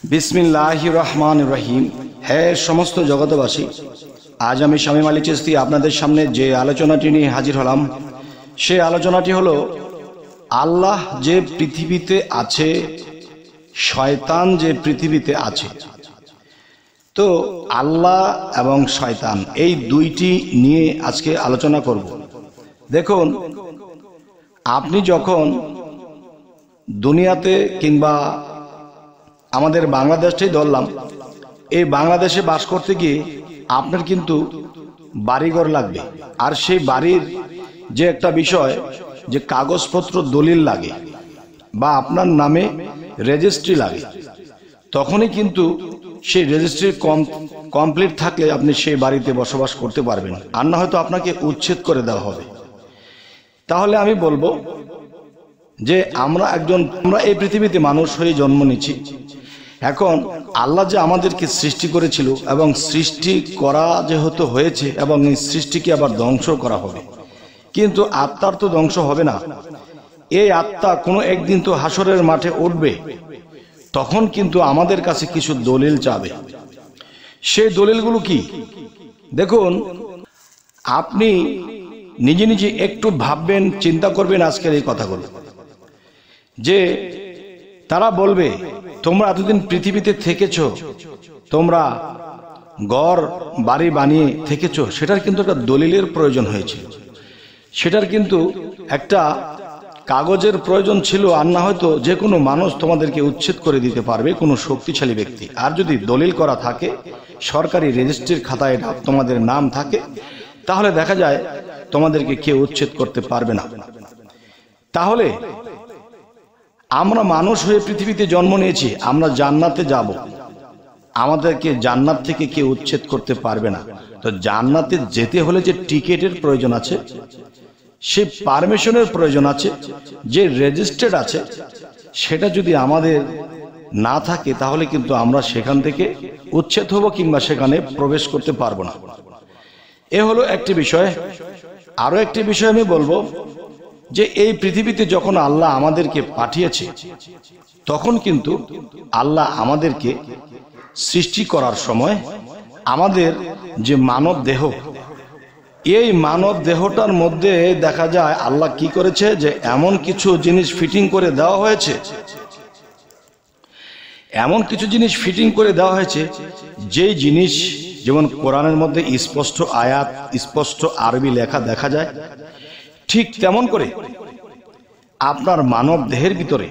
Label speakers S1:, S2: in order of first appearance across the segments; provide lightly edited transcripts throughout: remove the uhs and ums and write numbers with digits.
S1: বিসমিল্লাহির রহমানির রহিম। হে সমস্ত জগতবাসী, আজ আমি শামীম আলী চিশতি আপনাদের সামনে যে আলোচনাটি নিয়ে হাজির হলাম, সেই আলোচনাটি হলো আল্লাহ যে পৃথিবীতে আছে, শয়তান যে পৃথিবীতে আছে। তো আল্লাহ এবং শয়তান এই দুইটি নিয়ে আজকে আলোচনা করব। দেখুন, আপনি যখন দুনিয়াতে কিংবা আমাদের বাংলাদেশটাই ধরলাম, এই বাংলাদেশে বাস করতে গিয়ে আপনার কিন্তু বাড়িঘর লাগবে, আর সেই বাড়ির যে একটা বিষয় যে কাগজপত্র দলিল লাগে বা আপনার নামে রেজিস্ট্রি লাগে, তখনই কিন্তু সেই রেজিস্ট্রি কমপ্লিট থাকলে আপনি সেই বাড়িতে বসবাস করতে পারবেন, আর না হয়তো আপনাকে উচ্ছেদ করে দেওয়া হবে। তাহলে আমি বলবো যে আমরা এই পৃথিবীতে মানুষ হয়ে জন্ম নিচ্ছি। এখন আল্লাহ যে আমাদেরকে সৃষ্টি করেছিল এবং সৃষ্টি করা যেহেতু হয়েছে এবং এই সৃষ্টিকে আবার ধ্বংস করা হবে, কিন্তু আত্মার তো ধ্বংস হবে না। এই আত্মা কোনো একদিন তো হাসরের মাঠে উঠবে, তখন কিন্তু আমাদের কাছে কিছু দলিল চাবে। সেই দলিলগুলো কি? দেখুন, আপনি নিজে নিজে একটু ভাববেন, চিন্তা করবেন আজকের এই কথাগুলো, যে তারা বলবে তোমরা এতদিন পৃথিবীতে থেকেছ, তোমরা ঘর বাড়ি বানিয়ে থেকেছ, সেটার কিন্তু একটা দলিলের প্রয়োজন হয়েছিল, সেটার কিন্তু একটা কাগজের প্রয়োজন ছিল, আর না হয়তো যে কোনো মানুষ তোমাদেরকে উচ্ছেদ করে দিতে পারবে, কোনো শক্তিশালী ব্যক্তি। আর যদি দলিল করা থাকে, সরকারি রেজিস্ট্রির খাতায় তোমাদের নাম থাকে, তাহলে দেখা যায় তোমাদেরকে কেউ উচ্ছেদ করতে পারবে না। তাহলে আমরা মানুষ হয়ে পৃথিবীতে জন্ম নিয়েছি, আমরা জান্নাতে যাব, আমাদেরকে জান্নাত থেকে কেউ উচ্ছেদ করতে পারবে না। তো জান্নাতে যেতে হলে যে টিকেটের প্রয়োজন আছে, সে পারমিশনের প্রয়োজন আছে, যে রেজিস্টার্ড আছে, সেটা যদি আমাদের না থাকে, তাহলে কিন্তু আমরা সেখান থেকে উচ্ছেদ হব কিংবা সেখানে প্রবেশ করতে পারবো না। এ হলো একটি বিষয়। আরো একটি বিষয় আমি বলবো, যে এই পৃথিবীতে যখন আল্লাহ আমাদেরকে পাঠিয়েছে, তখন কিন্তু আল্লাহ আমাদেরকে সৃষ্টি করার সময় আমাদের যে মানব দেহ, এই মানব দেহটার মধ্যে দেখা যায় আল্লাহ কি করেছে, যে এমন কিছু জিনিস ফিটিং করে দেওয়া হয়েছে, এমন কিছু জিনিস ফিটিং করে দেওয়া হয়েছে, যেই জিনিস যেমন কোরআনের মধ্যে স্পষ্ট আয়াত, স্পষ্ট আরবি লেখা দেখা যায়, ঠিক তেমন করে আপনার মানব দেহের ভিতরে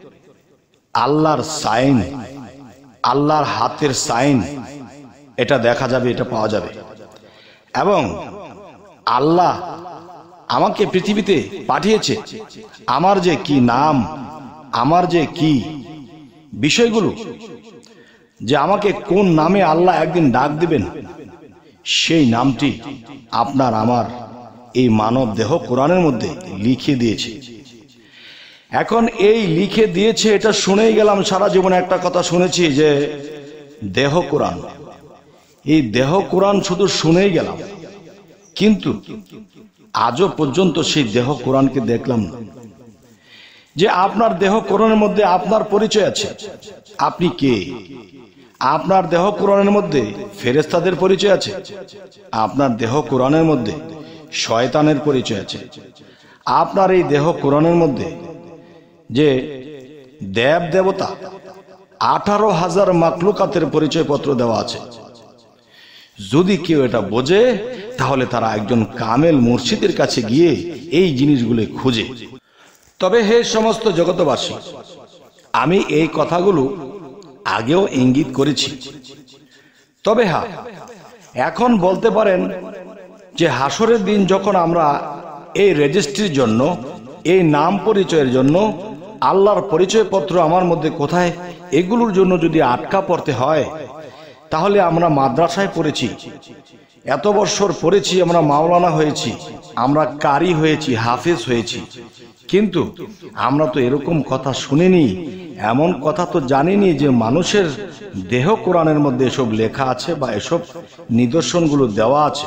S1: আল্লাহর সাইন, আল্লাহর হাতের সাইন, এটা দেখা যাবে, এটা পাওয়া যাবে। এবং আল্লাহ আমাকে পৃথিবীতে পাঠিয়েছে, আমার যে কি নাম, আমার যে কি বিষয়গুলো, যে আমাকে কোন নামে আল্লাহ একদিন ডাক দিবেন, সেই নামটি আপনার আমার এই মানব দেহ কোরআনের মধ্যে লিখে দিয়েছে। এখন এই লিখে দিয়েছে, এটা শুনেই গেলাম, সারা জীবনে একটা কথা শুনেছি যে দেহ কোরআন। এই দেহ কোরআন শুধু শুনেই গেলাম, কিন্তু আজও পর্যন্ত সেই দেহ কোরআনকে দেখলাম না। যে আপনার দেহ কোরআনের মধ্যে আপনার পরিচয় আছে, আপনি কে। আপনার দেহ কোরআনের মধ্যে ফেরেশতাদের পরিচয় আছে, আপনার দেহ কোরআনের মধ্যে শয়তানের পরিচয় আছে। আপনার এই দেহ কোরআনের মধ্যে যে দেব দেবতা 18,000 মাখলুকাতের পরিচয়পত্র দেওয়া আছে। যদি কেউ এটা বোঝে, তাহলে তারা একজন কামেল মুর্শিদের কাছে গিয়ে এই জিনিসগুলো খুঁজে। তবে হে সমস্ত জগতবাসী, আমি এই কথাগুলো আগেও ইঙ্গিত করেছি। তবে হ্যাঁ, এখন বলতে পারেন যে হাসরের দিন যখন আমরা এই রেজিস্ট্রির জন্য, এই নাম পরিচয়ের জন্য, আল্লাহর পরিচয়পত্র আমার মধ্যে কোথায়, এগুলোর জন্য যদি আটকা পড়তে হয়, তাহলে আমরা মাদ্রাসায় পড়েছি, এত বছর পড়েছি, আমরা মাওলানা হয়েছি, আমরা কারি হয়েছি, হাফেজ হয়েছি, কিন্তু আমরা তো এরকম কথা শুনিনি, এমন কথা তো জানিনি যে মানুষের দেহ কোরআনের মধ্যে এসব লেখা আছে বা এসব নিদর্শনগুলো দেওয়া আছে।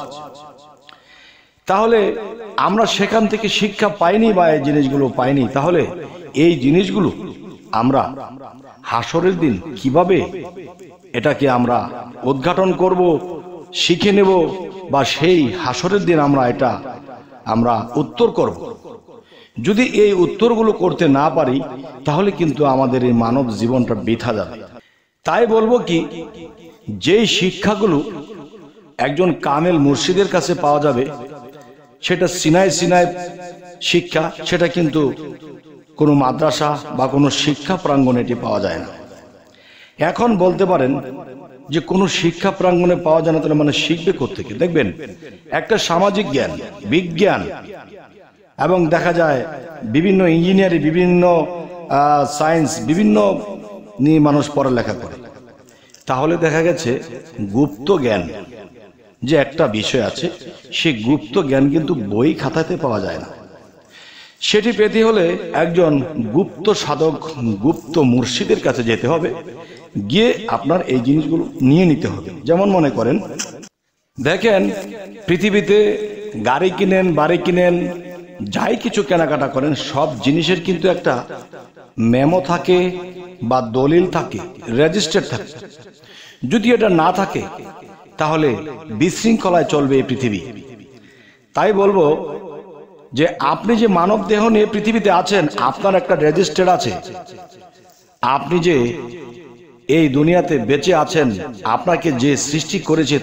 S1: তাহলে আমরা সেখান থেকে শিক্ষা পাইনি বা এই জিনিসগুলো পাইনি, তাহলে এই জিনিসগুলো আমরা হাসরের দিন কিভাবে এটাকে আমরা উদ্ঘাটন করব, শিখে নেব, বা সেই হাসরের দিন আমরা উত্তর করব। যদি এই উত্তরগুলো করতে না পারি তাহলে কিন্তু আমাদের এই মানব জীবনটা বৃথা যাবে। তাই বলবো কি, যেই শিক্ষাগুলো একজন কামেল মুর্শিদের কাছে পাওয়া যাবে সেটা সিনায় শিক্ষা, সেটা কিন্তু কোনো মাদ্রাসা বা কোনো শিক্ষা প্রাঙ্গণে এটি পাওয়া যায় না। এখন বলতে পারেন যে কোনো শিক্ষা প্রাঙ্গণে পাওয়া যায় না, তাহলে মানে শিখবে কোত্থেকে? দেখবেন একটা সামাজিক জ্ঞান, বিজ্ঞান, এবং দেখা যায় বিভিন্ন ইঞ্জিনিয়ারিং, বিভিন্ন সায়েন্স, বিভিন্ন নিয়ে মানুষ পড়ালেখা করে। তাহলে দেখা গেছে গুপ্ত জ্ঞান যে একটা বিষয় আছে, সেই গুপ্ত জ্ঞান কিন্তু বই খাতাতে পাওয়া যায় না। সেটি পেতে হলে একজন গুপ্ত সাধক, গুপ্ত মুর্শিদের কাছে যেতে হবে, গিয়ে আপনার এই জিনিসগুলো নিয়ে নিতে হবে। যেমন মনে করেন, দেখেন পৃথিবীতে গাড়ি কিনেন, বাড়ি কিনেন, যাই কিছু কেনাকাটা করেন, সব জিনিসের কিন্তু একটা মেমো থাকে বা দলিল থাকে, রেজিস্টার থাকে। যদি এটা না থাকে তাহলে বিশৃঙ্খলায় চলবে এই পৃথিবী। তাই বলবো যে আপনি যে মানব দেহ নিয়ে পৃথিবীতে আছেন, আপনার একটা রেজিস্টার আছে। আপনি যে এই দুনিয়াতে বেঁচে আছেন, আপনাকে যে সৃষ্টি করেছে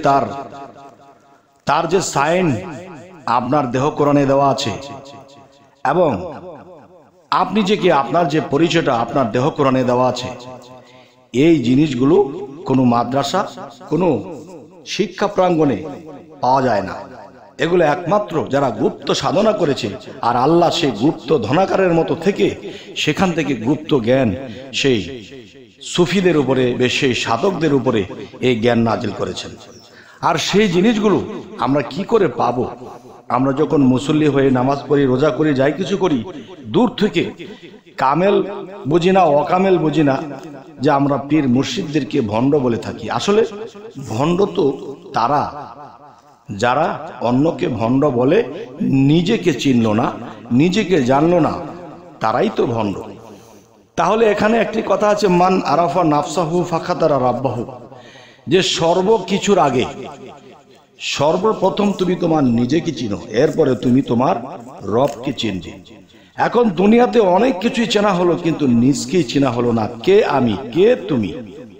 S1: তার যে সাইন আপনার দেহ কোরআনে দেওয়া আছে, এবং আপনি যে কি, আপনার যে পরিচয়টা আপনার দেহ কোরআনে দেওয়া আছে। এই জিনিসগুলো কোনো মাদ্রাসা, কোনো শিক্ষা প্রাঙ্গণে পাওয়া যায় না। এগুলো একমাত্র যারা গুপ্ত সাধনা করেছে, আর আল্লাহ সেই গুপ্ত ধনাকারের মতো থেকে সেখান থেকে গুপ্ত জ্ঞান সেই সুফিদের উপরে, সেই সাধকদের উপরে এই জ্ঞান নাজিল করেছেন। আর সেই জিনিসগুলো আমরা কি করে পাবো? আমরা যখন মুসল্লি হয়ে নামাজ পড়ি, রোজা করি, যাই কিছু করি, দূর থেকে কামেল বুঝি না, অকামেল বুঝি না, যে আমরা পীর মুর্শিদদেরকে ভণ্ড বলে থাকি। আসলে ভণ্ড তো তারা যারা অন্যকে ভণ্ড বলে, নিজেকে চিনল না, নিজেকে জানলো না, তারাই তো ভণ্ড। তাহলে এখানে একটি কথা আছে, মান আরাফা নাফসাহু ফাকাদারা রাব্বাহু, যে সর্বকিছুর আগে সর্বপ্রথম তুমি তোমার নিজেকে চিনো, এরপরে তুমি তোমার রবকে চিনবে। এখন দুনিয়াতে অনেক কিছুই চেনা হলো, কিন্তু নিজকেই চেনা হলো না, কে আমি, কে তুমি।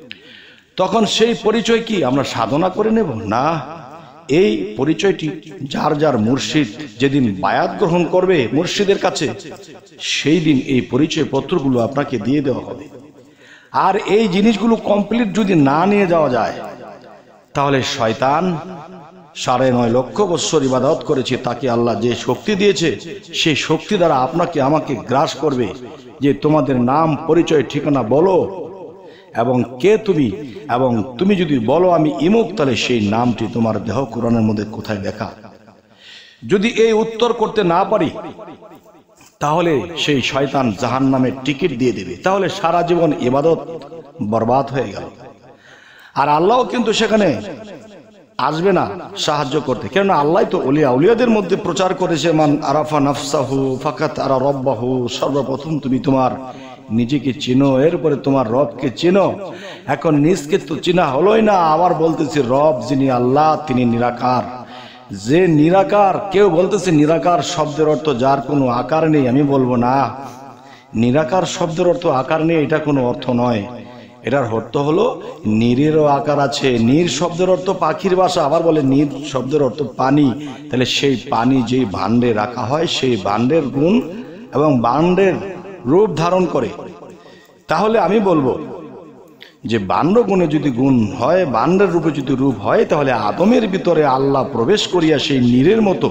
S1: তখন সেই পরিচয় কি আমরা সাধনা করে নেব? না, এই পরিচয়টি যার যার মুর্শিদ যেদিন বায়াত গ্রহণ করবে মুর্শিদের কাছে, সেই দিন এই পরিচয় পত্রগুলো আপনাকে দিয়ে দেওয়া হবে। আর এই জিনিসগুলো কমপ্লিট যদি না নিয়ে যাওয়া যায়, তাহলে শয়তান 9.5 লক্ষ বৎসর ইবাদত করেছে, তাকে আল্লাহ যে শক্তি দিয়েছে, সেই শক্তি দ্বারা আপনাকে আমাকে গ্রাস করবে, যে তোমাদের নাম, পরিচয়, ঠিকানা বলো এবং কে তুমি, এবং তুমি যদি বলো আমি ইমুক, তাহলে সেই নামটি তোমার দেহ কোরআনের মধ্যে কোথায় লেখা। যদি এই উত্তর করতে না পারি, তাহলে সেই শয়তান জাহান্নামের টিকিট দিয়ে দেবে। তাহলে সারা জীবন ইবাদত বরবাদ হয়ে গেল। আর আল্লাহ কিন্তু সেখানে আসবে না সাহায্য করতে, কেননা আল্লাহ তো আউলিয়াদের মধ্যে প্রচার করেছে, মান আরাফা নাফসাহু ফাকাত আরা রব্বাহু, সর্বপ্রথম তুমি তোমার নিজেকে চিনো, এরপরে তোমার রবকে চিনো। এখন নিজকে তো চিনা হলোই না, আবার বলতেছে রব যিনি আল্লাহ, তিনি নিরাকার। যে নিরাকার, কেউ বলতেছে নিরাকার শব্দের অর্থ যার কোনো আকার নেই। আমি বলবো না, নিরাকার শব্দের অর্থ আকার নেই, এটা কোনো অর্থ নয়। এটার অর্থ হলো নীরেরও আকার আছে। নীর শব্দের অর্থ পাখির বাসা, আবার বলে নীর শব্দের অর্থ পানি। তাহলে সেই পানি যেই ভাণ্ডে রাখা হয়, সেই ভাণ্ডের গুণ এবং ভাণ্ডের রূপ ধারণ করে। তাহলে আমি বলবো যে বান্ড গুণে যদি গুণ হয়, বান্ডের রূপে যদি রূপ হয়, তাহলে আদমের ভিতরে আল্লাহ প্রবেশ করিয়া সেই নীরের মতো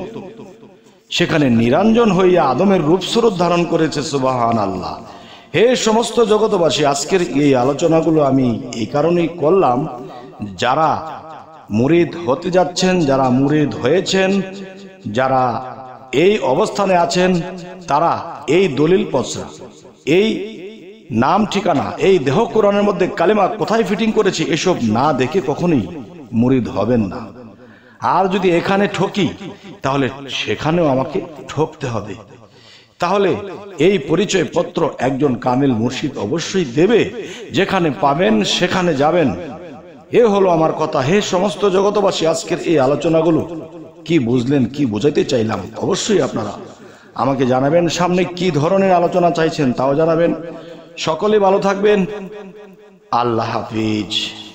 S1: সেখানে নিরঞ্জন হইয়া আদমের রূপ স্বরূপ ধারণ করেছে। সুবহানাল্লাহ। হে সমস্ত জগতবাসী, আজকের এই আলোচনাগুলো আমি এই কারণেই করলাম, যারা মুরিদ হতে যাচ্ছেন, যারা মুরিদ হয়েছেন, যারা এই অবস্থানে আছেন, তারা এই দলিল পত্র, এই নাম ঠিকানা, এই দেহ কোরআনের মধ্যে কালেমা কোথায় ফিটিং করেছে, এসব না দেখে কখনোই মুরিদ হবেন না। আর যদি এখানে ঠকি, তাহলে সেখানেও আমাকে ঠকতে হবে। তাহলে এই পরিচয় পত্র একজন কামিল মুর্শিদ অবশ্যই দেবে। যেখানে পাবেন সেখানে যাবেন। এ হলো আমার কথা। হে সমস্ত জগতবাসী, আজকের এই আলোচনাগুলো কি বুঝলেন, কি বোঝাতে চাইলাম অবশ্যই আপনারা আমাকে জানাবেন। সামনে কি ধরনের আলোচনা চাইছেন তাও জানাবেন। সকলে ভালো থাকবেন। আল্লাহ হাফিজ।